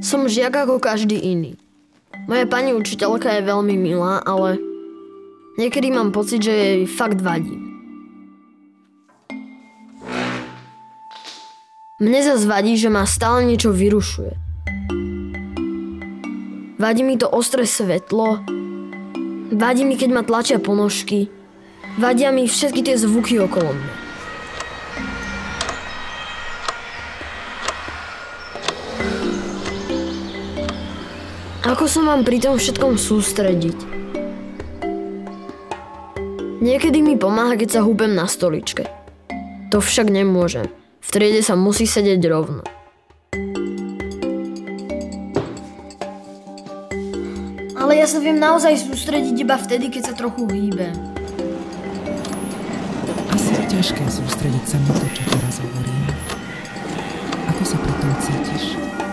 Som žiak ako každý iný. Moja pani učiteľka je veľmi milá, ale niekedy mám pocit, že jej fakt vadí. Mne zas vadí, že ma stále niečo vyrušuje. Vadí mi to ostré svetlo, vadí mi, keď ma tlačia ponožky, vadia mi všetky tie zvuky okolo mňa. Ako sa mám pri tom všetkom sústrediť? Niekedy mi pomáha, keď sa húbem na stoličke. To však nemôžem. V triede sa musí sedieť rovno. Ale ja sa viem naozaj sústrediť iba vtedy, keď sa trochu hýbem. Asi je ťažké sústrediť sa na to, čo teraz hovorím. Ako sa pri tom cítiš?